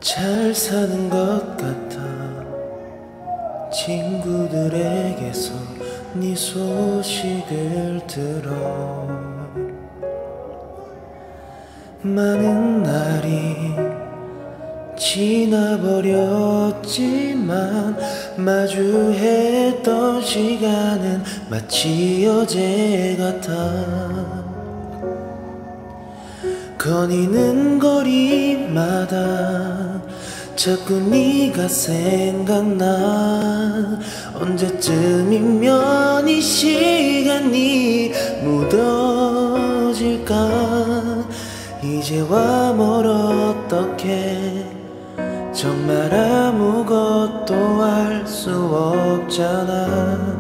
잘 사는 것 같아. 친구들에게서 네 소식을 들어. 많은 날이 지나버렸지만 마주했던 시간은 마치 어제 같아. 거니는 거리마다 자꾸 네가 생각나. 언제쯤이면 이 시간이 묻어질까. 이제와 뭘 어떡해. 정말 아무것도 할 수 없잖아.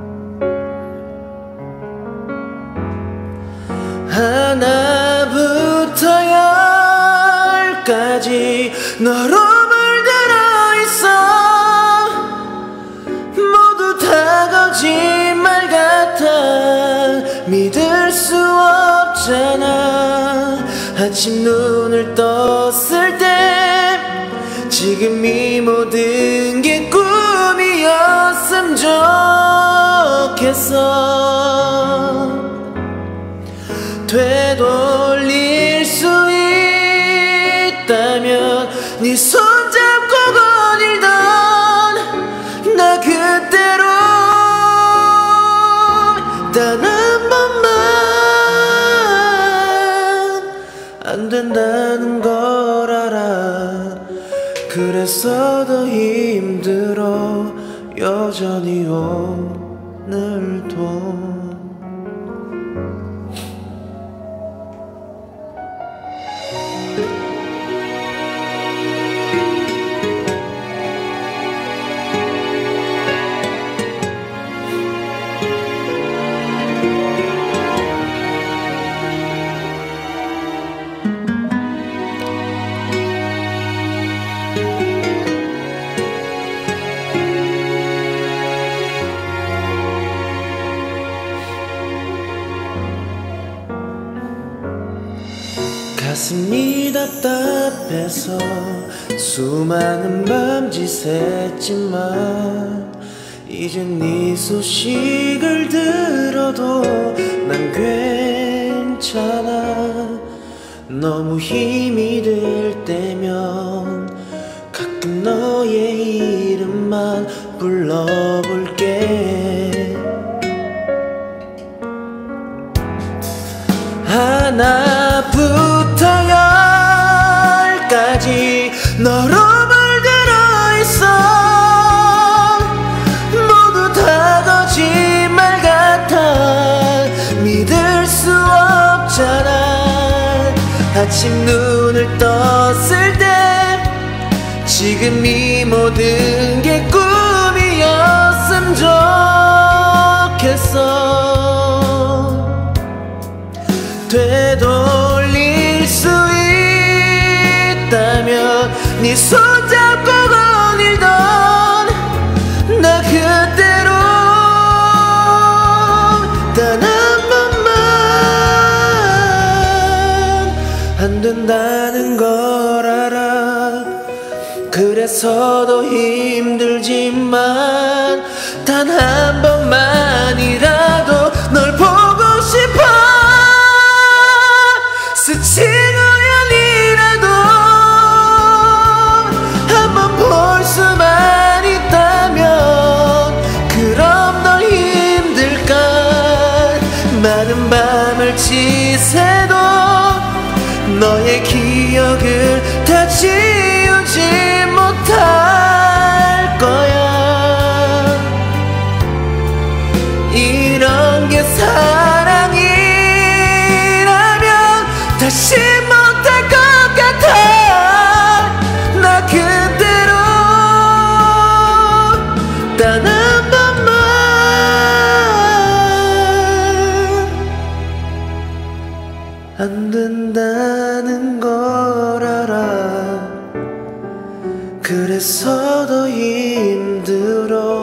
하나부터 열까지 너로 물들어 있어. 모두 다 거짓말 같아. 믿을 수 없잖아. 아침 눈을 떴을 때 지금 이 모든 게 꿈이었음 좋겠어. 되돌릴 수 있다면 네 손잡고 거닐던 나 그대로 단 한 번만. 안 된다는 걸 알아. 그래서 더 힘들어 여전히 오늘도. 가슴이 답답해서 수많은 밤짓했지만 이젠 네 소식을 들어도 난 괜찮아. 너무 힘이 들 때면 가끔 너의 이름만 불러볼게. 하나부터 열까지 너로 물들어 있어. 모두 다 거짓말 같아. 믿을 수 없잖아. 아침 눈을 떴을 때 지금 이 모든 게 꿈이었음 좋겠어. 되돌릴 수 있다면 네 손잡고 거닐던 나 그대로 단 한 번만. 안 된다는 걸 알아. 그래서 더 힘들지만 단 한 번만이라도 널 보고 싶어. 스친 우연이라도 한번 볼 수만 있다면 그럼 널 힘들까. 많은 밤을 지새도 너의 기억을 다 지우지 못할 거야. 이런 게 사랑이 다시 못할 것 같아. 나 그대로 단 한 번만. 안 된다는 걸 알아. 그래서 더 힘들어